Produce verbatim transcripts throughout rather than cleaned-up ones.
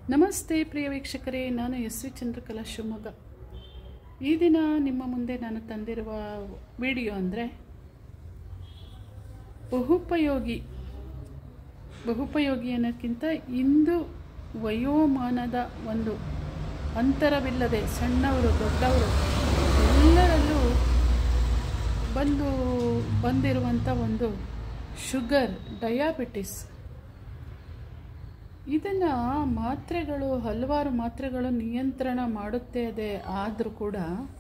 ನಮಸ್ತೆ ಪ್ರಿಯ ವೀಕ್ಷಕರೇ, ನಾನು ಎಸ್ ವಿ ಚಂದ್ರಕಲಾ ಶಿವಮೊಗ್ಗ. ಈ ದಿನ ನಿಮ್ಮ ಮುಂದೆ ನಾನು ತಂದಿರುವ ವಿಡಿಯೋ ಅಂದರೆ ಬಹುಪಯೋಗಿ ಬಹುಪಯೋಗಿ ಅನ್ನೋಕ್ಕಿಂತ ಇಂದು ವಯೋಮಾನದ ಒಂದು ಅಂತರವಿಲ್ಲದೆ ಸಣ್ಣವರು ದೊಡ್ಡವರು ಎಲ್ಲರಲ್ಲೂ ಬಂದು ಬಂದಿರುವಂಥ ಒಂದು ಶುಗರ್, ಡಯಾಬಿಟಿಸ್. ಇದನ್ನು ಮಾತ್ರೆಗಳು ಹಲವಾರು ಮಾತ್ರೆಗಳು ನಿಯಂತ್ರಣ ಮಾಡುತ್ತೆ ಇದೆ. ಆದರೂ ಕೂಡ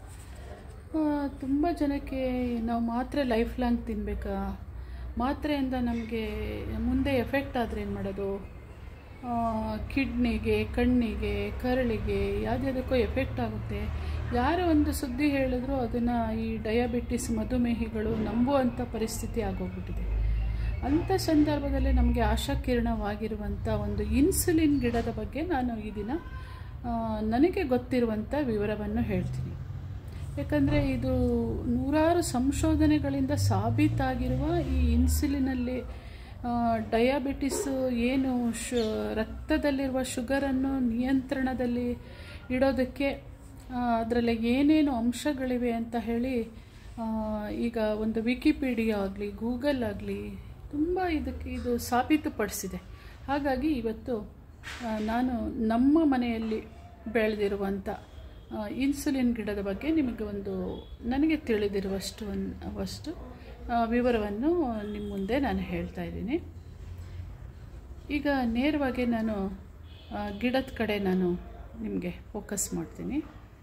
ತುಂಬ ಜನಕ್ಕೆ ನಾವು ಮಾತ್ರೆ ಲೈಫ್ ಲಾಂಗ್ ತಿನ್ನಬೇಕಾ, ಮಾತ್ರೆಯಿಂದ ನಮಗೆ ಮುಂದೆ ಎಫೆಕ್ಟ್ ಆದರೆ ಏನು ಮಾಡೋದು, ಕಿಡ್ನಿಗೆ, ಕಣ್ಣಿಗೆ, ಕರಳಿಗೆ ಯಾವುದಕ್ಕೂ ಎಫೆಕ್ಟ್ ಆಗುತ್ತೆ. ಯಾರು ಒಂದು ಸುದ್ದಿ ಹೇಳಿದ್ರು ಅದನ್ನು ಈ ಡಯಾಬಿಟಿಸ್ ಮಧುಮೇಹಿಗಳು ನಂಬುವಂಥ ಪರಿಸ್ಥಿತಿ ಆಗೋಗ್ಬಿಟ್ಟಿದೆ. ಅಂಥ ಸಂದರ್ಭದಲ್ಲಿ ನಮಗೆ ಆಶಾಕಿರಣವಾಗಿರುವಂಥ ಒಂದು ಇನ್ಸುಲಿನ್ ಗಿಡದ ಬಗ್ಗೆ ನಾನು ಈ ದಿನ ನನಗೆ ಗೊತ್ತಿರುವಂಥ ವಿವರವನ್ನು ಹೇಳ್ತೀನಿ. ಯಾಕಂದರೆ ಇದು ನೂರಾರು ಸಂಶೋಧನೆಗಳಿಂದ ಸಾಬೀತಾಗಿರುವ ಈ ಇನ್ಸುಲಿನಲ್ಲಿ ಡಯಾಬಿಟಿಸ್ಸು ಏನು ಶು ರಕ್ತದಲ್ಲಿರುವ ಶುಗರನ್ನು ನಿಯಂತ್ರಣದಲ್ಲಿ ಇಡೋದಕ್ಕೆ ಅದರಲ್ಲಿ ಏನೇನು ಅಂಶಗಳಿವೆ ಅಂತ ಹೇಳಿ ಈಗ ಒಂದು ವಿಕಿಪೀಡಿಯಾ ಆಗಲಿ ಗೂಗಲ್ ಆಗಲಿ ತುಂಬ ಇದಕ್ಕೆ ಇದು ಸಾಬೀತುಪಡಿಸಿದೆ. ಹಾಗಾಗಿ ಇವತ್ತು ನಾನು ನಮ್ಮ ಮನೆಯಲ್ಲಿ ಬೆಳೆದಿರುವಂಥ ಇನ್ಸುಲಿನ್ ಗಿಡದ ಬಗ್ಗೆ ನಿಮಗೆ ಒಂದು ನನಗೆ ತಿಳಿದಿರುವಷ್ಟು ಅಷ್ಟು ವಿವರವನ್ನು ನಿಮ್ಮ ಮುಂದೆ ನಾನು ಹೇಳ್ತಾ ಇದ್ದೀನಿ. ಈಗ ನೇರವಾಗಿ ನಾನು ಗಿಡದ ಕಡೆ ನಾನು ನಿಮಗೆ ಫೋಕಸ್ ಮಾಡ್ತೀನಿ.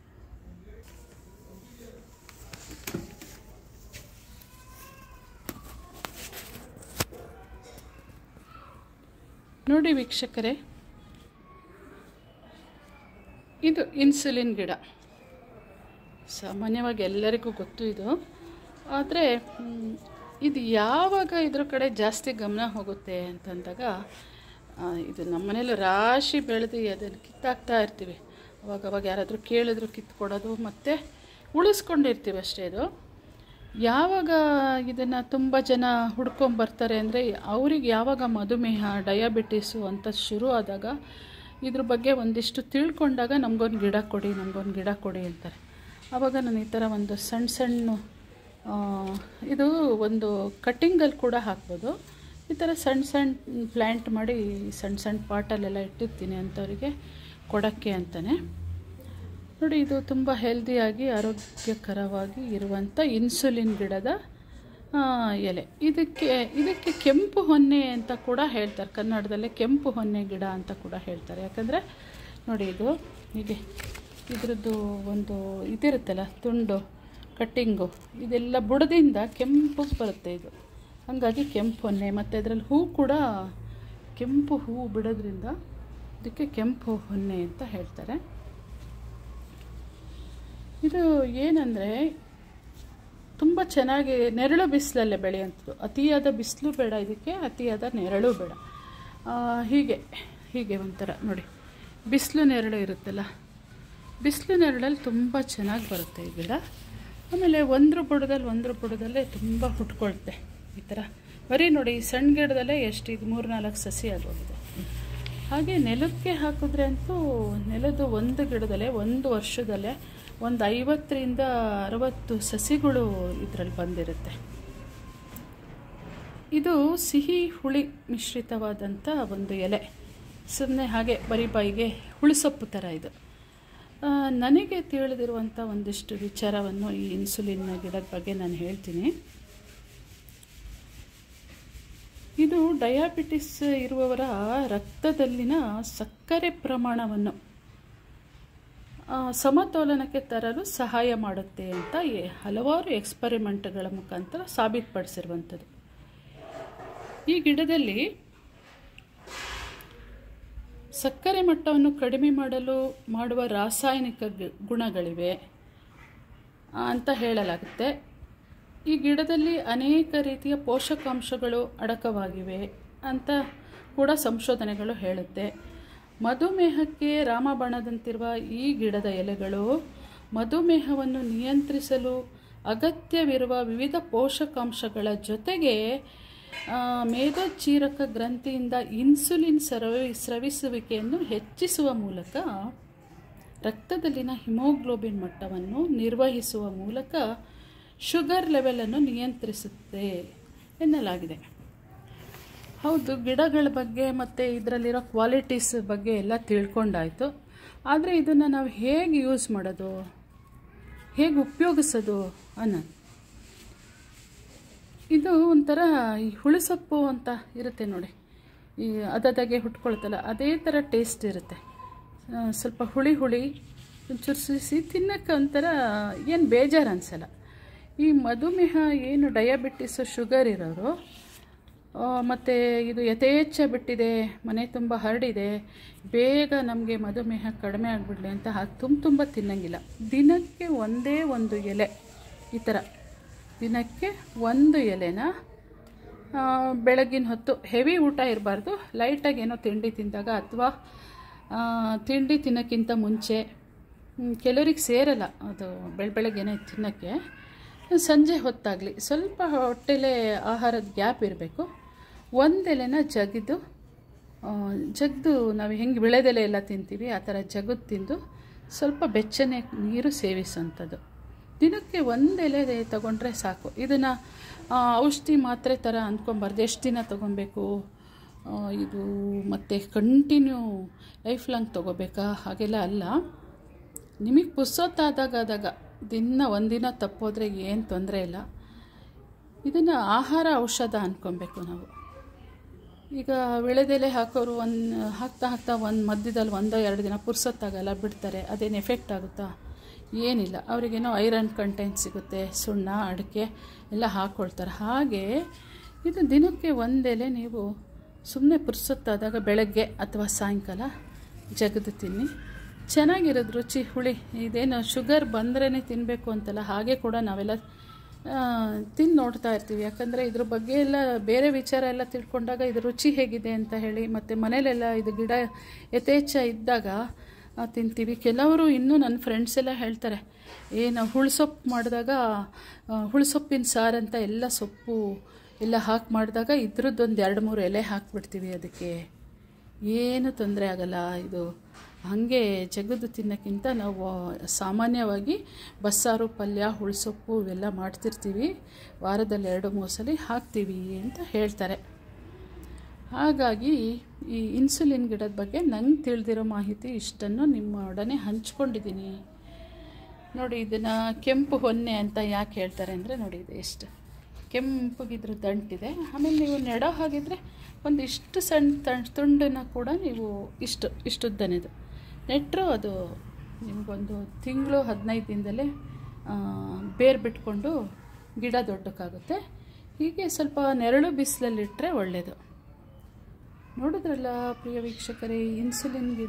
ನೋಡಿ ವೀಕ್ಷಕರೇ, ಇದು ಇನ್ಸುಲಿನ್ ಗಿಡ. ಸಾಮಾನ್ಯವಾಗಿ ಎಲ್ಲರಿಗೂ ಗೊತ್ತು ಇದು. ಆದರೆ ಇದು ಯಾವಾಗ ಇದ್ರ ಕಡೆ ಜಾಸ್ತಿ ಗಮನ ಹೋಗುತ್ತೆ ಅಂತಂದಾಗ, ಇದು ನಮ್ಮ ಮನೇಲಿ ರಾಶಿ ಬೆಳೆದು ಅದನ್ನು ಕಿತ್ತಾಕ್ತಾ ಇರ್ತೀವಿ. ಅವಾಗವಾಗ ಯಾರಾದರೂ ಕೇಳಿದ್ರು ಕಿತ್ಕೊಡೋದು ಮತ್ತು ಉಳಿಸ್ಕೊಂಡಿರ್ತೀವಿ ಅಷ್ಟೇ. ಇದು ಯಾವಾಗ ಇದನ್ನು ತುಂಬ ಜನ ಹುಡ್ಕೊಂಬರ್ತಾರೆ ಅಂದರೆ, ಅವ್ರಿಗೆ ಯಾವಾಗ ಮಧುಮೇಹ ಡಯಾಬಿಟಿಸು ಅಂತ ಶುರು ಆದಾಗ ಇದ್ರ ಬಗ್ಗೆ ಒಂದಿಷ್ಟು ತಿಳ್ಕೊಂಡಾಗ ನಮಗೊಂದು ಗಿಡ ಕೊಡಿ ನಮಗೊಂದು ಗಿಡ ಕೊಡಿ ಅಂತಾರೆ. ಆವಾಗ ನಾನು ಈ ಥರ ಒಂದು ಸಣ್ಣ ಸಣ್ಣ ಇದು ಒಂದು ಕಟ್ಟಿಂಗಲ್ಲಿ ಕೂಡ ಹಾಕ್ಬೋದು. ಈ ಥರ ಸಣ್ಣ ಸಣ್ಣ ಪ್ಲ್ಯಾಂಟ್ ಮಾಡಿ ಸಣ್ಣ ಸಣ್ಣ ಪಾಟಲ್ಲೆಲ್ಲ ಇಟ್ಟಿರ್ತೀನಿ ಅಂಥವರಿಗೆ ಕೊಡೋಕ್ಕೆ ಅಂತಲೇ. ನೋಡಿ, ಇದು ತುಂಬ ಹೆಲ್ದಿಯಾಗಿ ಆರೋಗ್ಯಕರವಾಗಿ ಇರುವಂಥ ಇನ್ಸುಲಿನ್ ಗಿಡದ ಎಲೆ. ಇದಕ್ಕೆ ಇದಕ್ಕೆ ಕೆಂಪು ಹೊನ್ನೆ ಅಂತ ಕೂಡ ಹೇಳ್ತಾರೆ. ಕನ್ನಡದಲ್ಲೇ ಕೆಂಪು ಹೊನ್ನೆ ಗಿಡ ಅಂತ ಕೂಡ ಹೇಳ್ತಾರೆ. ಯಾಕಂದರೆ ನೋಡಿ, ಇದು ಹೀಗೆ ಇದ್ರದ್ದು ಒಂದು ಇದಿರುತ್ತಲ್ಲ ತುಂಡು ಕಟ್ಟಿಂಗು, ಇದೆಲ್ಲ ಬುಡದಿಂದ ಕೆಂಪು ಬರುತ್ತೆ ಇದು. ಹಾಗಾಗಿ ಕೆಂಪು ಹೊನ್ನೆ. ಮತ್ತು ಅದರಲ್ಲಿ ಹೂ ಕೂಡ ಕೆಂಪು ಹೂ ಬಿಡೋದ್ರಿಂದ ಇದಕ್ಕೆ ಕೆಂಪು ಹೊನ್ನೆ ಅಂತ ಹೇಳ್ತಾರೆ. ಇದು ಏನಂದರೆ ತುಂಬ ಚೆನ್ನಾಗಿ ನೆರಳು ಬಿಸಿಲಲ್ಲೇ ಬೆಳೆಯುವಂಥದ್ದು. ಅತಿಯಾದ ಬಿಸಿಲು ಬೇಡ ಇದಕ್ಕೆ, ಅತಿಯಾದ ನೆರಳು ಬೇಡ. ಹೀಗೆ ಹೀಗೆ ಒಂಥರ ನೋಡಿ, ಬಿಸಿಲು ನೆರಳು ಇರುತ್ತಲ್ಲ, ಬಿಸಿಲು ನೆರಳಲ್ಲಿ ತುಂಬ ಚೆನ್ನಾಗಿ ಬರುತ್ತೆ ಈ ಗಿಡ. ಆಮೇಲೆ ಒಂದ್ರ ಬುಡದಲ್ಲಿ ಒಂದ್ರ ಬುಡದಲ್ಲೇ ತುಂಬ ಹುಟ್ಕೊಳುತ್ತೆ ಈ ಥರ. ಬರೀ ನೋಡಿ, ಈ ಸಣ್ಣ ಗಿಡದಲ್ಲೇ ಎಷ್ಟು ಇದು ಮೂರು ನಾಲ್ಕು ಸಸಿ ಆಗೋಗಿದೆ. ಹಾಗೆ ನೆಲಕ್ಕೆ ಹಾಕಿದ್ರೆ ಅಂತೂ ನೆಲದ ಒಂದು ಗಿಡದಲ್ಲೇ ಒಂದು ವರ್ಷದಲ್ಲೇ ಒಂದು ಐವತ್ತರಿಂದ ಅರವತ್ತು ಸಸಿಗಳು ಇದರಲ್ಲಿ ಬಂದಿರುತ್ತೆ. ಇದು ಸಿಹಿ ಹುಳಿ ಮಿಶ್ರಿತವಾದಂಥ ಒಂದು ಎಲೆ. ಸುಮ್ಮನೆ ಹಾಗೆ ಬರೀ ಬಾಯಿಗೆ ಹುಳಿಸೊಪ್ಪು ಥರ ಇದು. ನನಗೆ ತಿಳಿದಿರುವಂಥ ಒಂದಿಷ್ಟು ವಿಚಾರವನ್ನು ಈ ಇನ್ಸುಲಿನ್ ಗಿಡದ ಬಗ್ಗೆ ನಾನು ಹೇಳ್ತೀನಿ. ಇದು ಡಯಾಬಿಟಿಸ್ ಇರುವವರ ರಕ್ತದಲ್ಲಿನ ಸಕ್ಕರೆ ಪ್ರಮಾಣವನ್ನು ಸಮತೋಲನಕ್ಕೆ ತರಲು ಸಹಾಯ ಮಾಡುತ್ತೆ ಅಂತ ಹಲವಾರು ಎಕ್ಸ್ಪರಿಮೆಂಟ್ಗಳ ಮುಖಾಂತರ ಸಾಬೀತುಪಡಿಸಿರುವಂಥದ್ದು. ಈ ಗಿಡದಲ್ಲಿ ಸಕ್ಕರೆ ಮಟ್ಟವನ್ನು ಕಡಿಮೆ ಮಾಡಲು ಮಾಡುವ ರಾಸಾಯನಿಕ ಗುಣಗಳಿವೆ ಅಂತ ಹೇಳಲಾಗುತ್ತೆ. ಈ ಗಿಡದಲ್ಲಿ ಅನೇಕ ರೀತಿಯ ಪೋಷಕಾಂಶಗಳು ಅಡಕವಾಗಿವೆ ಅಂತ ಕೂಡ ಸಂಶೋಧನೆಗಳು ಹೇಳುತ್ತೆ. ಮಧುಮೇಹಕ್ಕೆ ರಾಮಬಾಣದಂತಿರುವ ಈ ಗಿಡದ ಎಲೆಗಳು ಮಧುಮೇಹವನ್ನು ನಿಯಂತ್ರಿಸಲು ಅಗತ್ಯವಿರುವ ವಿವಿಧ ಪೋಷಕಾಂಶಗಳ ಜೊತೆಗೆ ಮೇದೋಜ್ಜೀರಕ ಗ್ರಂಥಿಯಿಂದ ಇನ್ಸುಲಿನ್ ಸ್ರವಿ ಸ್ರವಿಸುವಿಕೆಯನ್ನು ಹೆಚ್ಚಿಸುವ ಮೂಲಕ ರಕ್ತದಲ್ಲಿನ ಹಿಮೋಗ್ಲೋಬಿನ್ ಮಟ್ಟವನ್ನು ನಿರ್ವಹಿಸುವ ಮೂಲಕ ಶುಗರ್ ಲೆವೆಲನ್ನು ನಿಯಂತ್ರಿಸುತ್ತೆ ಎನ್ನಲಾಗಿದೆ. ಹೌದು, ಗಿಡಗಳ ಬಗ್ಗೆ ಮತ್ತು ಇದರಲ್ಲಿರೋ ಕ್ವಾಲಿಟೀಸ್ ಬಗ್ಗೆ ಎಲ್ಲ ತಿಳ್ಕೊಂಡಾಯಿತು. ಆದರೆ ಇದನ್ನು ನಾವು ಹೇಗೆ ಯೂಸ್ ಮಾಡೋದು, ಹೇಗೆ ಉಪಯೋಗಿಸೋದು ಅನ್ನೋದು. ಇದು ಒಂಥರ ಈ ಹುಳಿಸೊಪ್ಪು ಅಂತ ಇರುತ್ತೆ ನೋಡಿ, ಈ ಅದದಾಗೆ ಹುಟ್ಕೊಳ್ತಲ್ಲ, ಅದೇ ಥರ ಟೇಸ್ಟ್ ಇರುತ್ತೆ. ಸ್ವಲ್ಪ ಹುಳಿ ಹುಳಿ ಒಂಚೂರು ಸಿಸಿ ತಿನ್ನೋಕ್ಕೆ ಒಂಥರ ಏನು ಬೇಜಾರು ಅನಿಸಲ್ಲ. ಈ ಮಧುಮೇಹ ಏನು ಡಯಾಬಿಟಿಸು ಶುಗರ್ ಇರೋರು ಮತ್ತು ಇದು ಯಥೇಚ್ಛ ಬಿಟ್ಟಿದೆ, ಮನೆ ತುಂಬ ಹರಡಿದೆ, ಬೇಗ ನಮಗೆ ಮಧುಮೇಹ ಕಡಿಮೆ ಆಗಿಬಿಡಲಿ ಅಂತ ಹಾಗೆ ತುಂಬ ತುಂಬ ತಿನ್ನಂಗಿಲ್ಲ. ದಿನಕ್ಕೆ ಒಂದೇ ಒಂದು ಎಲೆ, ಈ ಥರ ದಿನಕ್ಕೆ ಒಂದು ಎಲೆನ ಬೆಳಗಿನ ಹೊತ್ತು ಹೆವಿ ಊಟ ಇರಬಾರ್ದು, ಲೈಟಾಗಿ ಏನೋ ತಿಂಡಿ ತಿಂದಾಗ ಅಥವಾ ತಿಂಡಿ ತಿನ್ನೋಕ್ಕಿಂತ ಮುಂಚೆ, ಕೆಲವ್ರಿಗೆ ಸೇರಲ್ಲ ಅದು ಬೆಳ ಬೆಳಗ್ಗೆನೇ ತಿನ್ನೋಕ್ಕೆ, ಸಂಜೆ ಹೊತ್ತಾಗಲಿ ಸ್ವಲ್ಪ ಹೊಟ್ಟೆಲೇ ಆಹಾರದ ಗ್ಯಾಪ್ ಇರಬೇಕು. ಒಂದೆಲೆನ ಜಗಿದು ಜಗ್ದು ನಾವು ಹೆಂಗೆ ವಿಳೆದೆಲೆ ಎಲ್ಲ ತಿಂತೀವಿ ಆ ಥರ ಜಗದು ತಿಂದು ಸ್ವಲ್ಪ ಬೆಚ್ಚನೆ ನೀರು ಸೇವಿಸೋಂಥದ್ದು. ದಿನಕ್ಕೆ ಒಂದು ಎಲೆ ತೊಗೊಂಡ್ರೆ ಸಾಕು. ಇದನ್ನು ಔಷಧಿ ಮಾತ್ರೆ ಥರ ಅಂದ್ಕೊಬಾರ್ದು, ಎಷ್ಟು ದಿನ ತೊಗೊಬೇಕು ಇದು ಮತ್ತು ಕಂಟಿನ್ಯೂ ಲೈಫ್ ಲಾಂಗ್ ತೊಗೋಬೇಕಾ ಹಾಗೆಲ್ಲ ಅಲ್ಲ. ನಿಮಗೆ ಪುರ್ಸೊತ್ತಾದಾಗ ಆದಾಗ ದಿನ ಒಂದಿನ ತಪ್ಪೋದ್ರೆ ಏನು ತೊಂದರೆ ಇಲ್ಲ. ಇದನ್ನು ಆಹಾರ ಔಷಧ ಅಂದ್ಕೊಬೇಕು ನಾವು. ಈಗ ವಿಳೆದೆಲೆ ಹಾಕೋರು ಒಂದು ಹಾಕ್ತಾ ಹಾಕ್ತಾ ಒಂದು ಮಧ್ಯದಲ್ಲಿ ಒಂದೋ ಎರಡು ದಿನ ಪುರ್ಸೊತ್ತಾಗಲ್ಲ ಬಿಡ್ತಾರೆ, ಅದೇನು ಎಫೆಕ್ಟ್ ಆಗುತ್ತಾ? ಏನಿಲ್ಲ, ಅವರಿಗೇನೋ ಐರನ್ ಕಂಟೆಂಟ್ ಸಿಗುತ್ತೆ, ಸುಣ್ಣ ಅಡಿಕೆ ಎಲ್ಲ ಹಾಕ್ಕೊಳ್ತಾರೆ. ಹಾಗೆ ಇದು ದಿನಕ್ಕೆ ಒಂದೆಲೆ ನೀವು ಸುಮ್ಮನೆ ಪುರ್ಸೊತ್ತಾದಾಗ ಬೆಳಗ್ಗೆ ಅಥವಾ ಸಾಯಂಕಾಲ ಜಗದು ತಿನ್ನಿ. ಚೆನ್ನಾಗಿರೋದು ರುಚಿ ಹುಳಿ. ಇದೇನು ಶುಗರ್ ಬಂದ್ರೇ ತಿನ್ನಬೇಕು ಅಂತಲ್ಲ, ಹಾಗೆ ಕೂಡ ನಾವೆಲ್ಲ ತಿಂದು ನೋಡ್ತಾ ಇರ್ತೀವಿ. ಯಾಕಂದರೆ ಇದ್ರ ಬಗ್ಗೆ ಎಲ್ಲ ಬೇರೆ ವಿಚಾರ ಎಲ್ಲ ತಿಳ್ಕೊಂಡಾಗ ಇದು ರುಚಿ ಹೇಗಿದೆ ಅಂತ ಹೇಳಿ, ಮತ್ತು ಮನೇಲೆಲ್ಲ ಇದು ಗಿಡ ಯಥೇಚ್ಛ ಇದ್ದಾಗ ತಿಂತೀವಿ. ಕೆಲವರು ಇನ್ನೂ ನನ್ನ ಫ್ರೆಂಡ್ಸ್ ಎಲ್ಲ ಹೇಳ್ತಾರೆ, ಏ ನಾವು ಹುಳುಸೊಪ್ಪು ಮಾಡಿದಾಗ ಹುಳುಸೊಪ್ಪಿನ ಸಾರು ಅಂತ ಎಲ್ಲ ಸೊಪ್ಪು ಎಲ್ಲ ಹಾಕಿ ಮಾಡಿದಾಗ ಇದ್ರದ್ದೊಂದು ಎರಡು ಮೂರು ಎಲೆ ಹಾಕಿಬಿಡ್ತೀವಿ, ಅದಕ್ಕೆ ಏನು ತೊಂದರೆ ಆಗಲ್ಲ. ಇದು ಹಾಗೆ ಜಗದು ತಿನ್ನೋಕ್ಕಿಂತ ನಾವು ಸಾಮಾನ್ಯವಾಗಿ ಬಸ್ಸಾರು, ಪಲ್ಯ, ಹುಳುಸೊಪ್ಪು ಇವೆಲ್ಲ ಮಾಡ್ತಿರ್ತೀವಿ, ವಾರದಲ್ಲಿ ಎರಡು ಮೂರು ಸಲ ಹಾಕ್ತೀವಿ ಅಂತ ಹೇಳ್ತಾರೆ. ಹಾಗಾಗಿ ಈ ಇನ್ಸುಲಿನ್ ಗಿಡದ ಬಗ್ಗೆ ನಂಗೆ ತಿಳಿದಿರೋ ಮಾಹಿತಿ ಇಷ್ಟನ್ನು ನಿಮ್ಮೊಡನೆ ಹಂಚ್ಕೊಂಡಿದ್ದೀನಿ. ನೋಡಿ, ಇದನ್ನು ಕೆಂಪು ಹೊನ್ನೆ ಅಂತ ಯಾಕೆ ಹೇಳ್ತಾರೆ ಅಂದರೆ, ನೋಡಿ ಇದು ಎಷ್ಟು ಕೆಂಪಗಿದ್ರ ದಂಟಿದೆ. ಆಮೇಲೆ ನೀವು ನೆಡೋ ಹಾಗಿದ್ರೆ ಒಂದು ಇಷ್ಟು ಸಣ್ಣ ತ ತುಂಡನ್ನು ಕೂಡ ನೀವು ಇಷ್ಟು ಇಷ್ಟುದ್ದನೇದು ನೆಟ್ಟರು ಅದು ನಿಮಗೊಂದು ತಿಂಗಳು ಹದಿನೈದು ದಿನದಲ್ಲೇ ಬೇರು ಬಿಟ್ಕೊಂಡು ಗಿಡ ದೊಡ್ಡಕ್ಕಾಗುತ್ತೆ. ಹೀಗೆ ಸ್ವಲ್ಪ ನೆರಳು ಬಿಸಿಲಲ್ಲಿಟ್ಟರೆ ಒಳ್ಳೆಯದು. ನೋಡಿದ್ರಲ್ಲ ಪ್ರಿಯ ವೀಕ್ಷಕರೇ, ಇನ್ಸುಲಿನ್ ಗಿಡ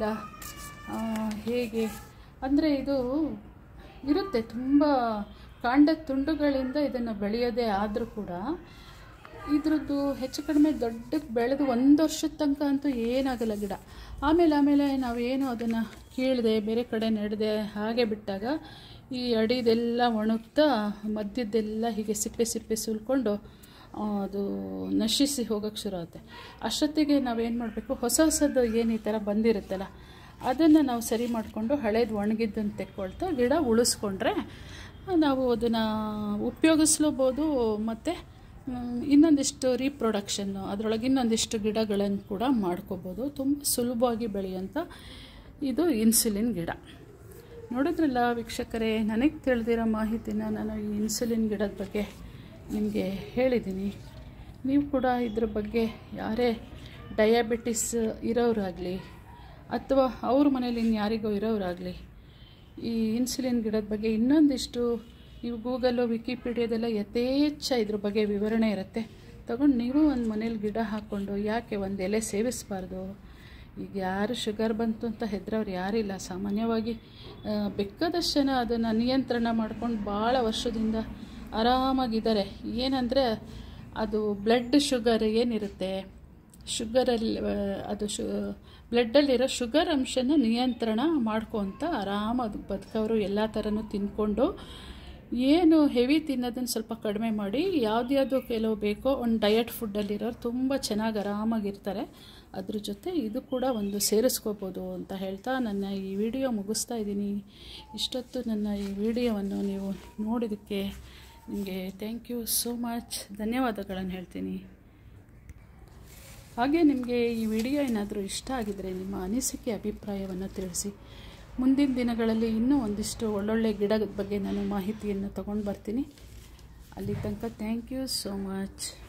ಹೇಗೆ ಅಂದರೆ ಇದು ಇರುತ್ತೆ, ತುಂಬ ಕಾಂಡದ ತುಂಡುಗಳಿಂದ ಇದನ್ನು ಬೆಳೆಯೋದೇ ಆದರೂ ಕೂಡ ಇದ್ರದ್ದು ಹೆಚ್ಚು ಕಡಿಮೆ ದೊಡ್ಡಕ್ಕೆ ಬೆಳೆದು ಒಂದು ವರ್ಷದ ತನಕ ಅಂತೂ ಏನಾಗಲ್ಲ ಗಿಡ. ಆಮೇಲೆ ಆಮೇಲೆ ನಾವೇನು ಅದನ್ನು ಕೀಳದೆ ಬೇರೆ ಕಡೆ ನೆಡದೆ ಹಾಗೆ ಬಿಟ್ಟಾಗ ಈ ಅಡಿದೆಲ್ಲ ಒಣಗ್ತಾ ಮಧ್ಯದ್ದೆಲ್ಲ ಹೀಗೆ ಸಿಪ್ಪೆ ಸಿಪ್ಪೆ ಸುಲ್ಕೊಂಡು ಅದು ನಶಿಸಿ ಹೋಗೋಕ್ಕೆ ಶುರು ಆಗುತ್ತೆ. ಅಷ್ಟೊತ್ತಿಗೆ ನಾವೇನು ಮಾಡಬೇಕು, ಹೊಸ ಹೊಸದು ಏನು ಈ ಥರ ಬಂದಿರುತ್ತಲ್ಲ ಅದನ್ನು ನಾವು ಸರಿ ಮಾಡಿಕೊಂಡು ಹಳೇದು ಒಣಗಿದ್ದನ್ನು ತೆಕ್ಕೊಳ್ತಾ ಗಿಡ ಉಳಿಸ್ಕೊಂಡ್ರೆ ನಾವು ಅದನ್ನು ಉಪಯೋಗಿಸ್ಲೂಬೋದು. ಮತ್ತು ಇನ್ನೊಂದಿಷ್ಟು ರೀಪ್ರೊಡಕ್ಷನ್ನು ಅದರೊಳಗೆ ಇನ್ನೊಂದಿಷ್ಟು ಗಿಡಗಳನ್ನು ಕೂಡ ಮಾಡ್ಕೋಬೋದು. ತುಂಬ ಸುಲಭವಾಗಿ ಬೆಳೆಯುವಂಥ ಇದು ಇನ್ಸುಲಿನ್ ಗಿಡ. ನೋಡಿದ್ರಲ್ಲ ವೀಕ್ಷಕರೇ, ನನಗೆ ತಿಳಿದಿರೋ ಮಾಹಿತಿನ ನಾನು ಈ ಇನ್ಸುಲಿನ್ ಗಿಡದ ಬಗ್ಗೆ ನಿಮಗೆ ಹೇಳಿದ್ದೀನಿ. ನೀವು ಕೂಡ ಇದ್ರ ಬಗ್ಗೆ ಯಾರೇ ಡಯಾಬಿಟಿಸ್ ಇರೋರಾಗಲಿ ಅಥವಾ ಅವ್ರ ಮನೇಲಿ ಇನ್ಯಾರಿಗೋ ಇರೋರಾಗಲಿ ಈ ಇನ್ಸುಲಿನ್ ಗಿಡದ ಬಗ್ಗೆ ಇನ್ನೊಂದಿಷ್ಟು ನೀವು ಗೂಗಲ್ಲು ವಿಕಿಪೀಡಿಯಾದೆಲ್ಲ ಯಥೇಚ್ಛ ಇದ್ರ ಬಗ್ಗೆ ವಿವರಣೆ ಇರುತ್ತೆ, ತಗೊಂಡು ನೀವು ಒಂದು ಮನೇಲಿ ಗಿಡ ಹಾಕ್ಕೊಂಡು ಯಾಕೆ ಒಂದು ಎಲೆ ಸೇವಿಸಬಾರ್ದು. ಈಗ ಯಾರು ಶುಗರ್ ಬಂತು ಅಂತ ಹೆದರೋರು ಯಾರಿಲ್ಲ. ಸಾಮಾನ್ಯವಾಗಿ ಬೇಕಾದಷ್ಟು ಜನ ಅದನ್ನು ನಿಯಂತ್ರಣ ಮಾಡ್ಕೊಂಡು ಭಾಳ ವರ್ಷದಿಂದ ಆರಾಮಾಗಿದ್ದಾರೆ. ಏನಂದರೆ ಅದು ಬ್ಲಡ್ ಶುಗರ್ ಏನಿರುತ್ತೆ, ಶುಗರಲ್ಲಿ ಅದು ಶು ಬ್ಲಡ್ಡಲ್ಲಿರೋ ಶುಗರ್ ಅಂಶನ ನಿಯಂತ್ರಣ ಮಾಡ್ಕೊತ ಆರಾಮಾಗಿ ಬದುಕವರು ಎಲ್ಲ ಥರನೂ ತಿಂದ್ಕೊಂಡು ಏನು ಹೆವಿ ತಿನ್ನೋದನ್ನು ಸ್ವಲ್ಪ ಕಡಿಮೆ ಮಾಡಿ ಯಾವ್ದ್ಯಾವುದು ಕೆಲವು ಬೇಕೋ ಒಂದು ಡಯಟ್ ಫುಡ್ಡಲ್ಲಿರೋರು ತುಂಬ ಚೆನ್ನಾಗಿ ಆರಾಮಾಗಿರ್ತಾರೆ. ಅದ್ರ ಜೊತೆ ಇದು ಕೂಡ ಒಂದು ಸೇರಿಸ್ಕೋಬೋದು ಅಂತ ಹೇಳ್ತಾ ನನ್ನ ಈ ವಿಡಿಯೋ ಮುಗಿಸ್ತಾ ಇದ್ದೀನಿ. ಇಷ್ಟೊತ್ತು ನನ್ನ ಈ ವಿಡಿಯೋವನ್ನು ನೀವು ನೋಡಿದ್ದಕ್ಕೆ ನಿಮಗೆ ಥ್ಯಾಂಕ್ ಯು ಸೋ ಮಚ್, ಧನ್ಯವಾದಗಳನ್ನು ಹೇಳ್ತೀನಿ. ಹಾಗೆ ನಿಮಗೆ ಈ ವಿಡಿಯೋ ಏನಾದರೂ ಇಷ್ಟ ಆಗಿದರೆ ನಿಮ್ಮ ಅನಿಸಿಕೆ ಅಭಿಪ್ರಾಯವನ್ನು ತಿಳಿಸಿ. ಮುಂದಿನ ದಿನಗಳಲ್ಲಿ ಇನ್ನೂ ಒಂದಿಷ್ಟು ಒಳ್ಳೊಳ್ಳೆ ಗಿಡದ ಬಗ್ಗೆ ನಾನು ಮಾಹಿತಿಯನ್ನು ತಗೊಂಡು ಬರ್ತೀನಿ. ಅಲ್ಲಿ ತನಕ ಥ್ಯಾಂಕ್ ಯು ಸೋ ಮಚ್.